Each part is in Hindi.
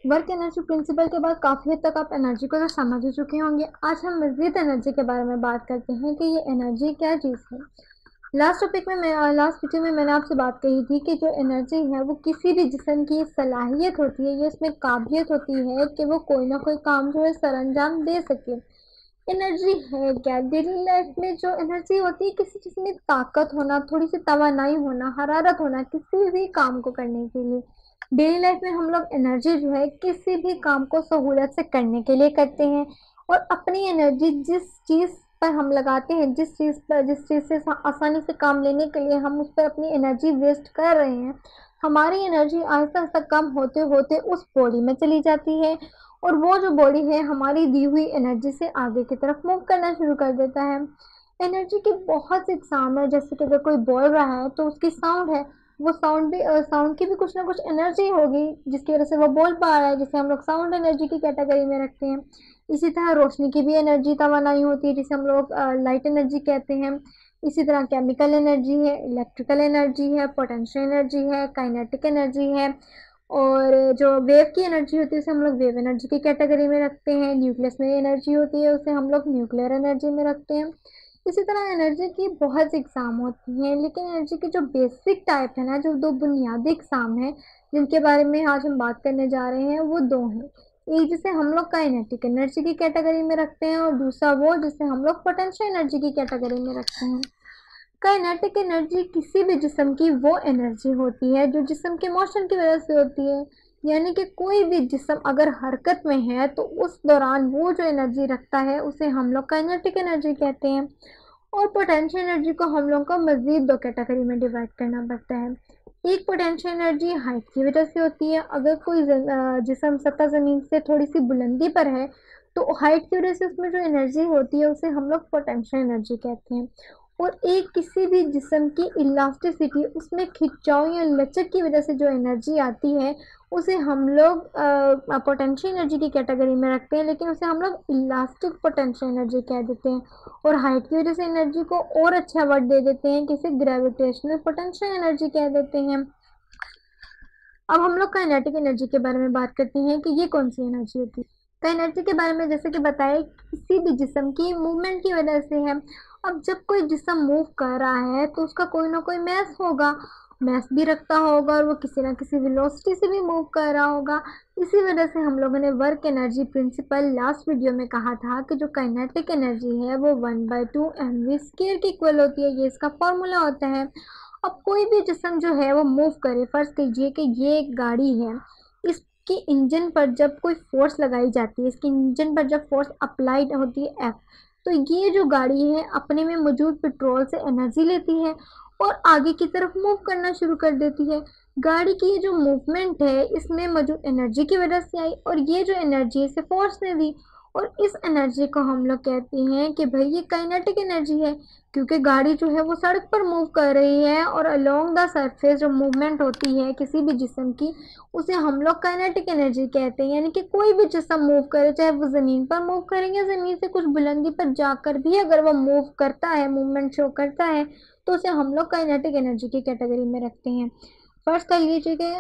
वर्क एनर्जी प्रिंसिपल के बाद काफ़ी हद तक आप एनर्जी को तो समझ ही चुके होंगे। आज हम मज़ीद एनर्जी के बारे में बात करते हैं कि ये एनर्जी क्या चीज़ है। लास्ट वीडियो में मैंने आपसे बात कही थी कि जो एनर्जी है वो किसी भी जिस्म की सलाहियत होती है, ये इसमें काबिलियत होती है कि वो कोई ना कोई काम जो है सरअंजाम दे सके। एनर्जी है क्या? डेली लाइफ में जो एनर्जी होती है किसी चीज़ में ताकत होना, थोड़ी सी तवानाई होना, हरारत होना किसी भी काम को करने के लिए। डेली लाइफ में हम लोग एनर्जी जो है किसी भी काम को सहूलियत से करने के लिए करते हैं, और अपनी एनर्जी जिस चीज़ पर हम लगाते हैं, जिस चीज़ से आसानी से काम लेने के लिए हम उस पर अपनी एनर्जी वेस्ट कर रहे हैं, हमारी एनर्जी आहिस्ता आहिस्ता कम होते होते उस बॉडी में चली जाती है, और वो जो बॉडी है हमारी दी हुई एनर्जी से आगे की तरफ मूव करना शुरू कर देता है। एनर्जी के बहुत से एग्जाम है, जैसे कि अगर कोई बोल रहा है तो उसकी साउंड है, वो साउंड की भी कुछ ना कुछ एनर्जी होगी जिसकी वजह से वो बोल पा रहा है, जिसे हम लोग साउंड एनर्जी की कैटेगरी में रखते हैं। इसी तरह रोशनी की भी एनर्जी तवानाई होती है, जिसे हम लोग लाइट एनर्जी कहते हैं। इसी तरह केमिकल एनर्जी है, इलेक्ट्रिकल एनर्जी है, पोटेंशियल एनर्जी है, काइनेटिक एनर्जी है, और जो वेव की एनर्जी होती है उसे हम लोग वेव एनर्जी की कैटेगरी में रखते हैं। न्यूक्लियस में एनर्जी होती है उसे हम लोग न्यूक्लियर एनर्जी में रखते हैं। इसी तरह एनर्जी की बहुत सी एग्जाम होती हैं, लेकिन एनर्जी के जो बेसिक टाइप है ना, जो दो बुनियादी एग्जाम हैं जिनके बारे में आज हम बात करने जा रहे हैं, वो दो हैं। एक जिसे हम लोग काइनेटिक एनर्जी की कैटेगरी में रखते हैं, और दूसरा वो जिसे हम लोग पोटेंशियल एनर्जी की कैटेगरी में रखते हैं। काइनेटिक एनर्जी किसी भी जिस्म की वो एनर्जी होती है जो जिस्म के मोशन की वजह से होती है, यानी कि कोई भी जिस्म अगर हरकत में है तो उस दौरान वो जो एनर्जी रखता है उसे हम लोग काइनेटिक एनर्जी कहते हैं। और पोटेंशियल एनर्जी को हम लोग को मज़ीद दो कैटेगरी में डिवाइड करना पड़ता है। एक पोटेंशियल एनर्जी हाइट की वजह से होती है, अगर कोई जिस्म सतह ज़मीन से थोड़ी सी बुलंदी पर है तो हाइट की वजह से उसमें जो एनर्जी होती है उसे हम लोग पोटेंशियल एनर्जी कहते हैं। और एक किसी भी जिस्म की इलास्टिसिटी, उसमें खिंचाव या लचक की वजह से जो एनर्जी आती है उसे हम लोग पोटेंशियल एनर्जी की कैटेगरी में रखते हैं, लेकिन उसे हम लोग इलास्टिक पोटेंशियल एनर्जी कह देते हैं। और हाइट की वजह से एनर्जी को और अच्छा वर्ड दे देते हैं, किसे ग्रेविटेशनल पोटेंशियल एनर्जी कह देते हैं। अब हम लोग काइनेटिक एनर्जी के बारे में बात करते हैं कि ये कौन सी एनर्जी होती है। काइनेटिक के बारे में जैसे कि बताया, किसी भी जिस्म की मूवमेंट की वजह से है। अब जब कोई जिस्म मूव कर रहा है तो उसका कोई ना कोई मैस होगा, मैस भी रखता होगा, और वो किसी ना किसी वेलोसिटी से भी मूव कर रहा होगा। इसी वजह से हम लोगों ने work energy principle last video में कहा था कि जो काइनेटिक एनर्जी है वो 1/2 mv² की इक्वल होती है। ये इसका फॉर्मूला होता है। अब कोई भी जिस्म जो है वो मूव करे, फर्ज कीजिए कि ये एक गाड़ी है, इसके इंजन पर जब कोई फोर्स लगाई जाती है, इसके इंजन पर जब फोर्स अप्लाइड होती है एफ, तो ये जो गाड़ी है अपने में मौजूद पेट्रोल से एनर्जी लेती है और आगे की तरफ मूव करना शुरू कर देती है। गाड़ी की ये जो मूवमेंट है इसमें मौजूद एनर्जी की वजह से आई, और ये जो एनर्जी इसे फोर्स ने दी, और इस एनर्जी को हम लोग कहते हैं कि भाई ये काइनेटिक एनर्जी है, क्योंकि गाड़ी जो है वो सड़क पर मूव कर रही है, और अलोंग द सरफेस जो मूवमेंट होती है किसी भी जिस्म की उसे हम लोग काइनेटिक एनर्जी कहते हैं। यानी कि कोई भी जिस्म मूव करे, चाहे वो ज़मीन पर मूव करेंगे, ज़मीन से कुछ बुलंदी पर जाकर भी अगर वो मूव करता है, मूवमेंट शो करता है, तो उसे हम लोग काइनेटिक एनर्जी की कैटेगरी में रखते हैं। फर्स्ट कर लीजिए कि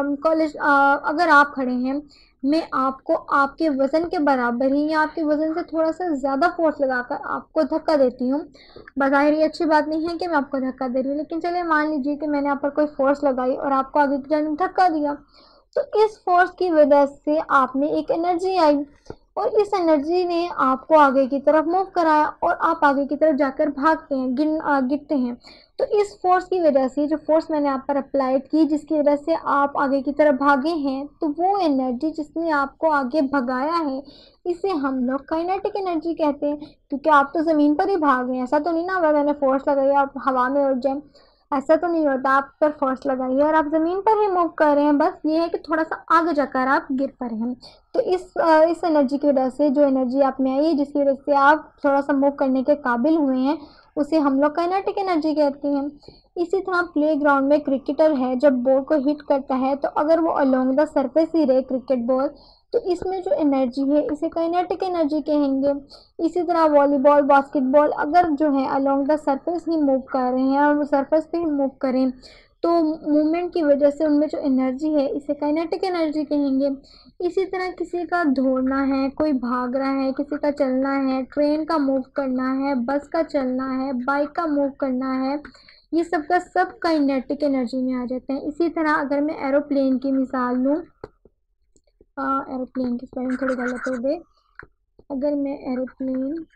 अगर आप खड़े हैं, मैं आपको आपके वज़न के बराबर ही या आपके वज़न से थोड़ा सा ज़्यादा फोर्स लगाकर आपको धक्का देती हूँ। बज़ाहिर ये अच्छी बात नहीं है कि मैं आपको धक्का दे रही हूँ, लेकिन चलिए मान लीजिए कि मैंने आप पर कोई फोर्स लगाई और आपको आगे की जानिब धक्का दिया, तो इस फोर्स की वजह से आप में एक एनर्जी आई, और इस एनर्जी ने आपको आगे की तरफ मूव कराया, और आप आगे की तरफ जाकर भागते हैं, गिरते हैं। तो इस फोर्स की वजह से, जो फोर्स मैंने आप पर अप्लाइड की, जिसकी वजह से आप आगे की तरफ भागे हैं, तो वो एनर्जी जिसने आपको आगे भगाया है इसे हम लोग काइनेटिक एनर्जी कहते हैं। क्योंकि आप तो ज़मीन पर ही भाग रहे हैं, ऐसा तो नहीं ना मैंने फोर्स लगाई आप हवा में उड़ जाए, ऐसा तो नहीं होता। आप पर फोर्स लगाई है और आप ज़मीन पर ही मूव कर रहे हैं, बस ये है कि थोड़ा सा आगे जाकर आप गिर पड़े हैं। तो इस एनर्जी की वजह से, जो एनर्जी आप में आई है, जिसकी वजह से आप थोड़ा सा मूव करने के काबिल हुए हैं, उसे हम लोग काइनेटिक एनर्जी कहते हैं। इसी तरह प्लेग्राउंड में क्रिकेटर है, जब बॉल को हिट करता है तो अगर वो अलोंग द सरफेस ही रहे क्रिकेट बॉल, तो इसमें जो एनर्जी है इसे काइनेटिक एनर्जी कहेंगे। इसी तरह वॉलीबॉल, बास्केटबॉल अगर जो है अलोंग द सरफेस ही मूव कर रहे हैं और वो सरफेस पे ही मूव करें, तो मूवमेंट की वजह से उनमें जो एनर्जी है इसे काइनेटिक एनर्जी कहेंगे। इसी तरह किसी का दौड़ना है, कोई भाग रहा है, किसी का चलना है, ट्रेन का मूव करना है, बस का चलना है, बाइक का मूव करना है, ये सब का सब काइनेटिक एनर्जी में आ जाते हैं। इसी तरह अगर मैं एरोप्लेन की मिसाल लूँ, एरोप्लेन की स्पेलिंग थोड़ी गलत हो गई, अगर मैं एरोप्लेन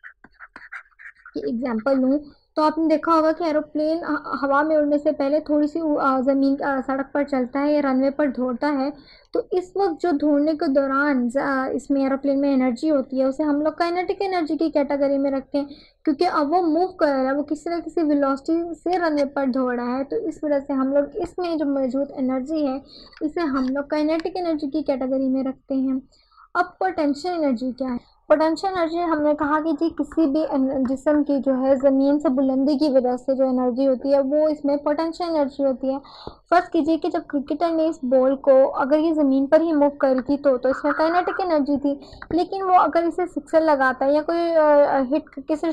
की एग्जांपल लूँ तो आपने देखा होगा कि एरोप्लेन हवा में उड़ने से पहले थोड़ी सी ज़मीन सड़क पर चलता है या रनवे पर दौड़ता है। तो इस वक्त जो दौड़ने के दौरान इसमें एरोप्लेन में एनर्जी होती है उसे हम लोग काइनेटिक एनर्जी की कैटेगरी में रखते हैं, क्योंकि अब वो मूव कर रहा है, वो किसी न किसी वेलोसिटी से रनवे पर दौड़ रहा है। तो इस वजह से हम लोग इसमें जो मौजूद एनर्जी है इसे हम लोग काइनेटिक एनर्जी की कैटेगरी में रखते हैं। अब पोटेंशियल एनर्जी क्या है? पोटेंशियल एनर्जी हमने कहा कि जी किसी भी जिस्म की जो है ज़मीन से बुलंदी की वजह से जो एनर्जी होती है वो इसमें पोटेंशियल एनर्जी होती है। फर्स्ट कीजिए कि जब क्रिकेटर ने इस बॉल को अगर ये ज़मीन पर ही मूव करी थी तो इसमें काइनेटिक एनर्जी थी, लेकिन वो अगर इसे सिक्सर लगाता है या कोई हिट किसी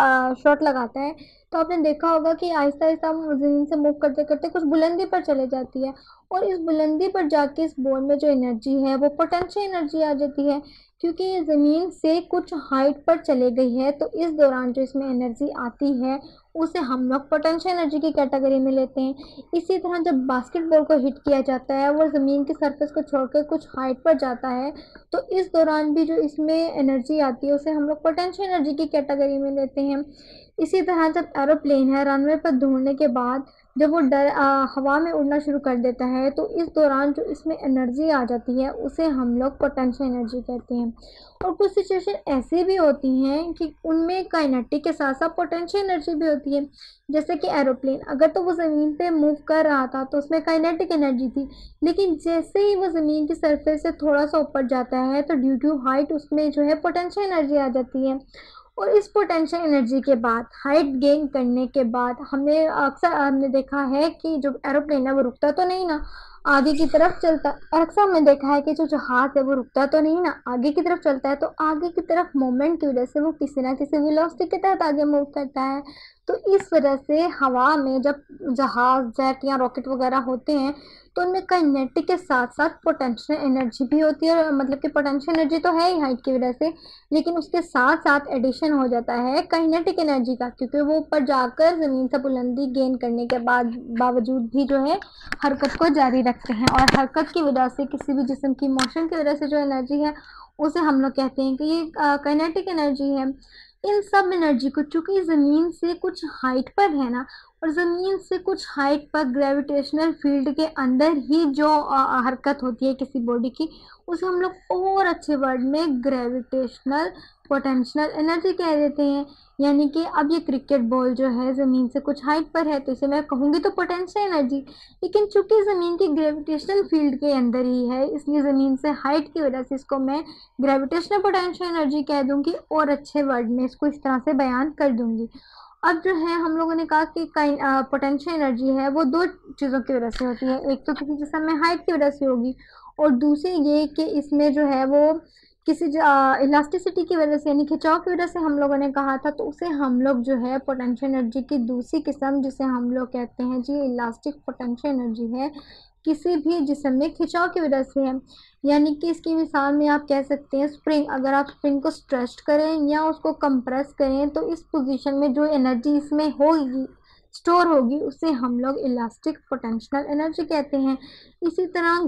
शॉट लगाता है तो आपने देखा होगा कि आहिस्ता आहिस्ता ज़मीन से मूव करते करते कुछ बुलंदी पर चले जाती है, और इस बुलंदी पर जाके इस बॉल में जो एनर्जी है वो पोटेंशियल एनर्जी आ जाती है, क्योंकि ये ज़मीन से कुछ हाइट पर चले गई है। तो इस दौरान जो इसमें एनर्जी आती है उसे हम लोग पोटेंशियल एनर्जी की कैटेगरी में लेते हैं। इसी तरह जब बास्केटबॉल को हिट किया जाता है वो ज़मीन की सरफेस को छोड़कर कुछ हाइट पर जाता है, तो इस दौरान भी जो इसमें एनर्जी आती है उसे हम लोग पोटेंशियल एनर्जी की कैटेगरी में लेते हैं। इसी तरह जब एरोप्लेन है रनवे पर दौड़ने के बाद जब वो हवा में उड़ना शुरू कर देता है तो इस दौरान जो इसमें एनर्जी आ जाती है उसे हम लोग पोटेंशियल एनर्जी कहते हैं। और कुछ सिचुएशन ऐसी भी होती हैं कि उनमें काइनेटिक के साथ साथ पोटेंशियल एनर्जी भी होती है, जैसे कि एरोप्लेन अगर तो वो ज़मीन पे मूव कर रहा था तो उसमें काइनेटिक एनर्जी थी, लेकिन जैसे ही वो ज़मीन की सरफेस से थोड़ा सा ऊपर जाता है तो ड्यू टू हाइट उसमें जो है पोटेंशियल एनर्जी आ जाती है। और इस पोटेंशियल एनर्जी के बाद हाइट गेन करने के बाद अक्सर हमने देखा है कि जो एरोप्लेन है वो रुकता तो नहीं ना, आगे की तरफ चलता। और अक्सर हमने देखा है कि जो जहाज है वो रुकता तो नहीं ना, आगे की तरफ चलता है। तो आगे की तरफ मोमेंट की वजह से वो किसी ना किसी वेलोसिटी के तहत आगे मूव करता है। तो इस वजह से हवा में जब जहाज जेट या रॉकेट वगैरह होते हैं तो उनमें काइनेटिक के साथ साथ पोटेंशियल एनर्जी भी होती है, मतलब कि पोटेंशियल एनर्जी तो है ही हाइट की वजह से, लेकिन उसके साथ साथ एडिशन हो जाता है काइनेटिक एनर्जी का, क्योंकि वो ऊपर जाकर ज़मीन से बुलंदी गेन करने के बावजूद भी जो है हरकत को जारी रखते हैं। और हरकत की वजह से किसी भी जिस्म की मोशन की वजह से जो एनर्जी है उसे हम लोग कहते हैं कि ये काइनेटिक एनर्जी है। इन सब एनर्जी को चूंकि ज़मीन से कुछ हाइट पर है ना, और ज़मीन से कुछ हाइट पर ग्रेविटेशनल फील्ड के अंदर ही जो हरकत होती है किसी बॉडी की उसे हम लोग और अच्छे वर्ड में ग्रेविटेशनल पोटेंशियल एनर्जी कह देते हैं। यानी कि अब ये क्रिकेट बॉल जो है ज़मीन से कुछ हाइट पर है तो इसे मैं कहूँगी तो पोटेंशियल एनर्जी, लेकिन चूंकि ज़मीन की ग्रेविटेशनल फील्ड के अंदर ही है इसलिए ज़मीन से हाइट की वजह से इसको मैं ग्रेविटेशनल पोटेंशियल एनर्जी कह दूँगी और अच्छे वर्ड में इसको इस तरह से बयान कर दूँगी। अब जो है हम लोगों ने कहा कि पोटेंशियल एनर्जी है वो दो चीज़ों की वजह से होती है, एक तो किसी जिस्म में हाइट की वजह से होगी और दूसरी ये कि इसमें जो है वो किसी इलास्टिसिटी की वजह से यानी खिंचाव की वजह से हम लोगों ने कहा था। तो उसे हम लोग जो है पोटेंशियल एनर्जी की दूसरी किस्म जिसे हम लोग कहते हैं जी इलास्टिक पोटेंशियल एनर्जी है, किसी भी जिस्म में खिंचाव की वजह से है। यानी कि इसकी मिसाल में आप कह सकते हैं स्प्रिंग, अगर आप स्प्रिंग को स्ट्रेच करें या उसको कंप्रेस करें तो इस पोजीशन में जो एनर्जी इसमें होगी स्टोर होगी उसे हम लोग इलास्टिक पोटेंशियल एनर्जी कहते हैं। इसी तरह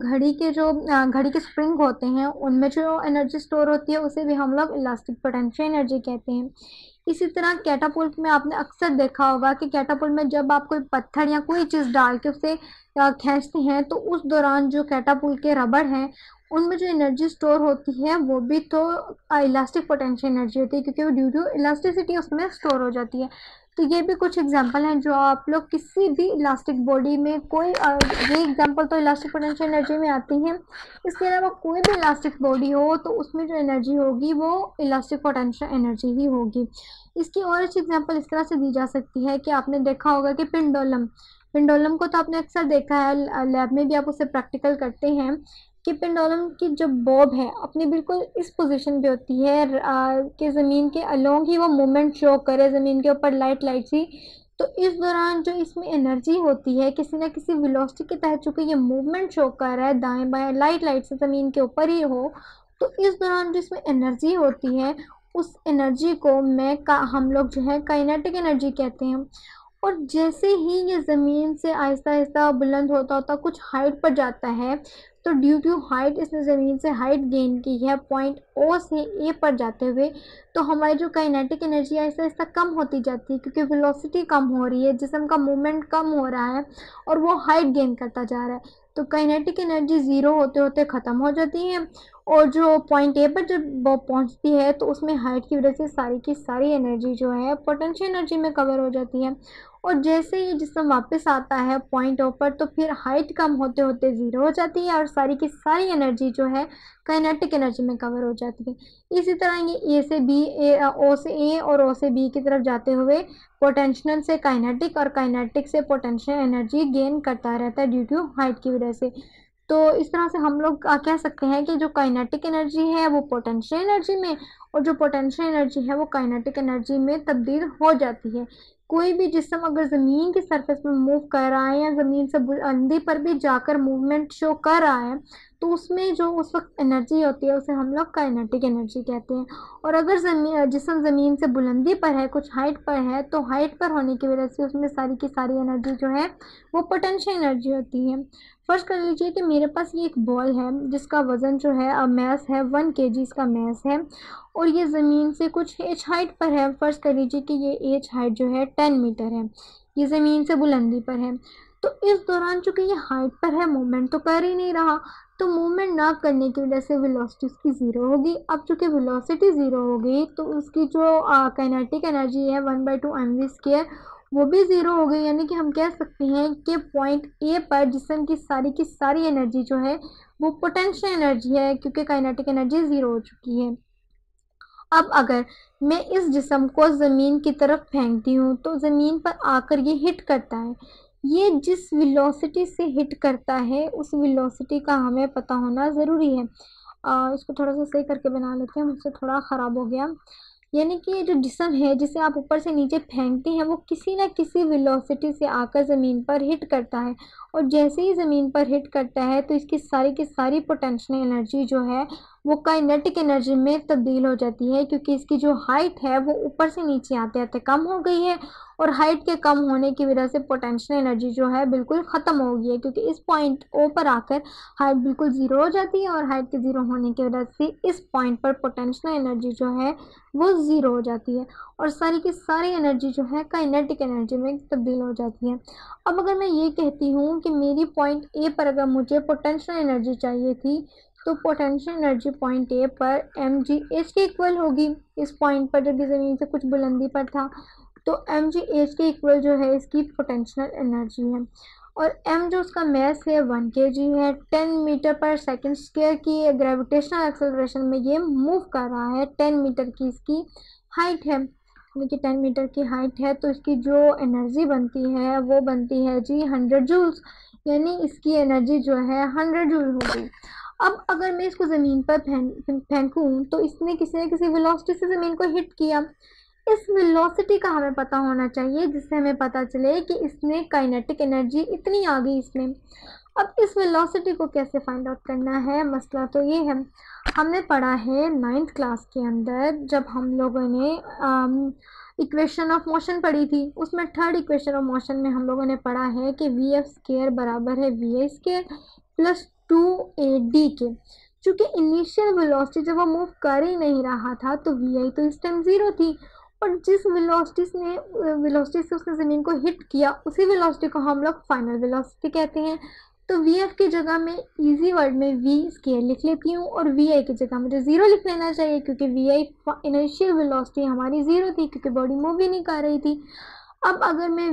घड़ी के स्प्रिंग होते हैं उनमें जो एनर्जी स्टोर होती है उसे भी हम लोग इलास्टिक पोटेंशियल एनर्जी कहते हैं। इसी तरह कैटापुल्ट में आपने अक्सर देखा होगा कि कैटापुल्ट में जब आप कोई पत्थर या कोई चीज़ डाल के उसे खींचते हैं तो उस दौरान जो कैटापुल्ट के रबड़ हैं उनमें जो एनर्जी स्टोर होती है वो भी तो इलास्टिक पोटेंशियल एनर्जी होती है, क्योंकि वो ड्यू टू इलास्टिसिटी उसमें स्टोर हो जाती है। तो ये भी कुछ एग्जांपल हैं जो आप लोग किसी भी इलास्टिक बॉडी में कोई ये एग्जांपल तो इलास्टिक पोटेंशियल एनर्जी में आती हैं। इसके अलावा कोई भी इलास्टिक बॉडी हो तो उसमें जो एनर्जी होगी वो इलास्टिक पोटेंशियल एनर्जी ही होगी। इसकी और अच्छी एग्जांपल इस तरह से दी जा सकती है कि आपने देखा होगा कि पेंडुलम पेंडुलम को तो आपने अक्सर देखा है, लैब में भी आप उसे प्रैक्टिकल करते हैं कि पेंडुलम की जो बॉब है अपनी बिल्कुल इस पोजीशन पे होती है कि ज़मीन के अलोंग ही वो मूवमेंट शो करे ज़मीन के ऊपर लाइट सी। तो इस दौरान जो इसमें एनर्जी होती है किसी न किसी वेलोसिटी के तहत, चूँकि ये मूवमेंट शो कर रहा है दाएँ बाएँ लाइट से ज़मीन के ऊपर ही हो, तो इस दौरान जो इसमें एनर्जी होती है उस एनर्जी को हम लोग जो है काइनेटिक एनर्जी कहते हैं। और जैसे ही ये ज़मीन से आहिस्ता-आहिस्ता बुलंद होता-होता कुछ हाइट पर जाता है, तो ड्यू टू हाइट इसने ज़मीन से हाइट गेन की है पॉइंट ओ से ए पर जाते हुए, तो हमारी जो काइनेटिक एनर्जी है आहिस्ता-आहिस्ता कम होती जाती है क्योंकि वेलोसिटी कम हो रही है, जिस्म का मूवमेंट कम हो रहा है और वो हाइट गेन करता जा रहा है। तो काइनेटिक एनर्जी ज़ीरो होते-होते ख़त्म हो जाती है और जो पॉइंट ए पर जब वो पहुँचती है तो उसमें हाइट की वजह से सारी की सारी एनर्जी जो है पोटेंशियल एनर्जी में कवर हो जाती है। और जैसे ही जिस्म वापस आता है पॉइंट ओ पर, तो फिर हाइट कम होते-होते ज़ीरो हो जाती है और सारी की सारी एनर्जी जो है काइनेटिक एनर्जी में कवर हो जाती है। इसी तरह ये ओ से ए और ओ से बी की तरफ जाते हुए पोटेंशियल से काइनेटिक और काइनेटिक से पोटेंशियल एनर्जी गेन करता रहता है ड्यू टू हाइट की वजह से। तो इस तरह से हम लोग कह सकते हैं कि जो काइनेटिक एनर्जी है वो पोटेंशियल एनर्जी में और जो पोटेंशियल एनर्जी है वो काइनेटिक एनर्जी में तब्दील हो जाती है। कोई भी जिस्म अगर ज़मीन की सरफेस में मूव कर रहा है या ज़मीन से बुलंदी पर भी जाकर मूवमेंट शो कर रहा है, तो उसमें जो उस वक्त एनर्जी होती है उसे हम लोग काइनेटिक एनर्जी कहते हैं। और अगर जिस्म ज़मीन से बुलंदी पर है, कुछ हाइट पर है, तो हाइट पर होने की वजह से उसमें सारी की सारी एनर्जी जो है वो पोटेंशियल एनर्जी होती है। फ़र्ज़ कर लीजिए कि मेरे पास ये एक बॉल है जिसका वज़न जो है मैस है 1 केजी इसका मैस है और ये ज़मीन से कुछ एच हाइट पर है। फ़र्ज़ कर लीजिए कि ये एच हाइट जो है 10 मीटर है, ये ज़मीन से बुलंदी पर है। तो इस दौरान चूँकि ये हाइट पर है, मूवमेंट तो कर ही नहीं रहा, तो मूवमेंट ना करने की वजह से वेलोसिटी उसकी ज़ीरो होगी। अब चूँकि वेलोसिटी ज़ीरो हो गई तो उसकी जो काइनेटिक एनर्जी है 1/2 mv² वो भी ज़ीरो हो गई। यानी कि हम कह सकते हैं कि पॉइंट ए पर जिस्म की सारी एनर्जी जो है वो पोटेंशियल एनर्जी है क्योंकि काइनेटिक एनर्जी ज़ीरो हो चुकी है। अब अगर मैं इस जिस्म को ज़मीन की तरफ फेंकती हूँ तो ज़मीन पर आकर ये हिट करता है। ये जिस वेलोसिटी से हिट करता है उस वेलोसिटी का हमें पता होना ज़रूरी है। इसको थोड़ा-सा सही करके बना लेते हैं, मुझसे थोड़ा ख़राब हो गया। यानी कि ये जो जिस्म है जिसे आप ऊपर से नीचे फेंकते हैं वो किसी न किसी वेलोसिटी से आकर ज़मीन पर हिट करता है और जैसे ही ज़मीन पर हिट करता है तो इसकी सारी की सारी पोटेंशियल एनर्जी जो है वो काइनेटिक एनर्जी में तब्दील हो जाती है क्योंकि इसकी जो हाइट है वो ऊपर से नीचे आते-आते कम हो गई है और हाइट के कम होने की वजह से पोटेंशियल एनर्जी जो है बिल्कुल ख़त्म हो गई है क्योंकि इस पॉइंट ओ पर आकर हाइट बिल्कुल ज़ीरो हो जाती है और हाइट के ज़ीरो होने की वजह से इस पॉइंट पर पोटेंशियल एनर्जी जो है वो ज़ीरो हो जाती है और सारी की सारी एनर्जी जो है काइनेटिक एनर्जी में तब्दील हो जाती है। अब अगर मैं ये कहती हूँ कि मेरी पॉइंट ए पर अगर मुझे पोटेंशियल एनर्जी चाहिए थी तो पोटेंशियल एनर्जी पॉइंट ए पर mgh के इक्वल होगी। इस पॉइंट पर जब ज़मीन से कुछ बुलंदी पर था तो mgh के इक्वल जो है इसकी पोटेंशियल एनर्जी है और m जो उसका मास है 1 kg है। 10 मीटर पर सेकंड स्क्वायर की ग्रेविटेशनल एक्सेलरेशन में ये मूव कर रहा है। 10 मीटर की इसकी हाइट है, यानी कि 10 मीटर की हाइट है तो इसकी जो एनर्जी बनती है वो बनती है जी 100 जूल्स, यानी इसकी एनर्जी जो है 100 जूल होगी। अब अगर मैं इसको ज़मीन पर फेंकूँ तो इसने किसी न किसी वेलोसिटी से ज़मीन को हिट किया। इस वेलोसिटी का हमें पता होना चाहिए जिससे हमें पता चले कि इसने काइनेटिक एनर्जी इतनी आ गई इसमें। अब इस वेलोसिटी को कैसे फाइंड आउट करना है, मसला तो ये है, हमने पढ़ा है 9th क्लास के अंदर जब हम लोगों ने इक्वेशन ऑफ मोशन पढ़ी थी, उसमें थर्ड इक्वेशन ऑफ मोशन में हम लोगों ने पढ़ा है कि v(f)² बराबर है vi² प्लस 2ad के। चूँकि इनिशियल वेलोसिटी जब वो मूव कर ही नहीं रहा था तो vi तो इस टाइम ज़ीरो थी और जिस वेलोसिटी से उसने ज़मीन को हिट किया उसी वेलोसिटी को हम लोग फाइनल वेलोसिटी कहते हैं। तो vf की जगह मैं इजी वर्ड में v² लिख लेती हूँ और vi की जगह मुझे ज़ीरो लिख लेना चाहिए क्योंकि vi इनिशियल वेलोसिटी हमारी ज़ीरो थी क्योंकि बॉडी मूव ही नहीं कर रही थी। अब अगर मैं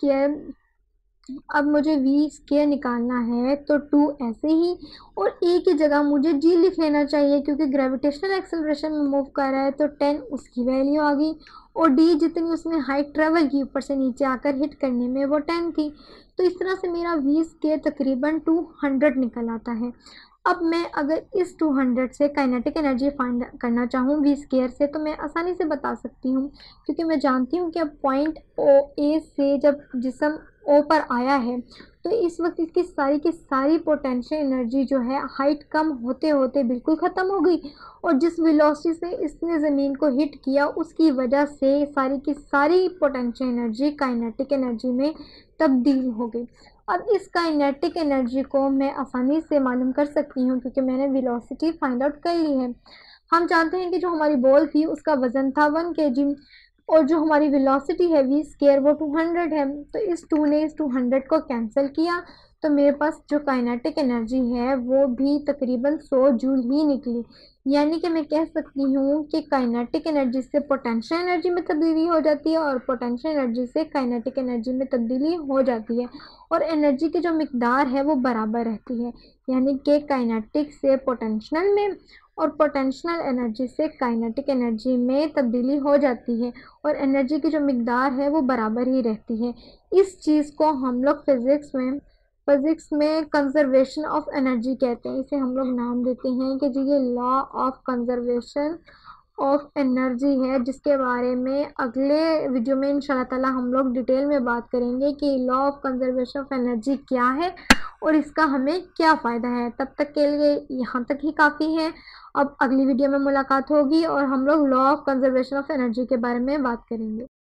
अब मुझे v² निकालना है तो 2 ऐसे ही और a की जगह मुझे g लिख लेना चाहिए क्योंकि ग्रेविटेशनल एक्सेलरेशन में मूव कर रहा है तो 10 उसकी वैल्यू आ गई और d जितनी उसने हाइट ट्रेवल की ऊपर से नीचे आकर हिट करने में वो 10 थी। तो इस तरह से मेरा v² तकरीबन 200 निकल आता है। अब मैं अगर इस 200 से काइनेटिक एनर्जी फाइंड करना चाहूँ वी स्क्वायर से, तो मैं आसानी से बता सकती हूँ, क्योंकि मैं जानती हूँ कि अब पॉइंट ओ ए से जब जिसम ओ पर आया है, तो इस वक्त इसकी सारी की सारी पोटेंशियल एनर्जी जो है हाइट कम होते होते बिल्कुल ख़त्म हो गई, और जिस वेलोसिटी से इसने ज़मीन को हिट किया उसकी वजह से सारी की सारी पोटेंशियल एनर्जी काइनेटिक एनर्जी में तब्दील हो गई। अब इस काइनेटिक एनर्जी को मैं आसानी से मालूम कर सकती हूँ, क्योंकि मैंने वेलोसिटी फाइंड आउट कर ली है। हम जानते हैं कि जो हमारी बॉल थी उसका वज़न था 1 kg, और जो हमारी वेलोसिटी है वी स्क्वायर वो 200 है। तो इस 2 ने इस 200 को कैंसिल किया, तो मेरे पास जो काइनेटिक एनर्जी है वो भी तकरीबन 100 जूल ही निकली। यानी कि मैं कह सकती हूँ कि काइनेटिक एनर्जी से पोटेंशियल एनर्जी में तब्दीली हो जाती है, और पोटेंशियल एनर्जी से काइनेटिक एनर्जी में तब्दीली हो जाती है, और एनर्जी की जो मिकदार है वो बराबर रहती है। यानी कि काइनेटिक से पोटेंशियल में और पोटेंशियल एनर्जी से काइनेटिक एनर्जी में तब्दीली हो जाती है, और एनर्जी की जो मिकदार है वो बराबर ही रहती है। इस चीज़ को हम लोग फिज़िक्स में कंजर्वेशन ऑफ एनर्जी कहते हैं। इसे हम लोग नाम देते हैं कि जी ये law of conservation of energy है, जिसके बारे में अगले वीडियो में इंशाल्लाह ताला हम लोग डिटेल में बात करेंगे कि law of conservation of energy क्या है और इसका हमें क्या फ़ायदा है। तब तक के लिए यहाँ तक ही काफ़ी है। अब अगली वीडियो में मुलाकात होगी और हम लोग law of conservation of energy के बारे में बात करेंगे।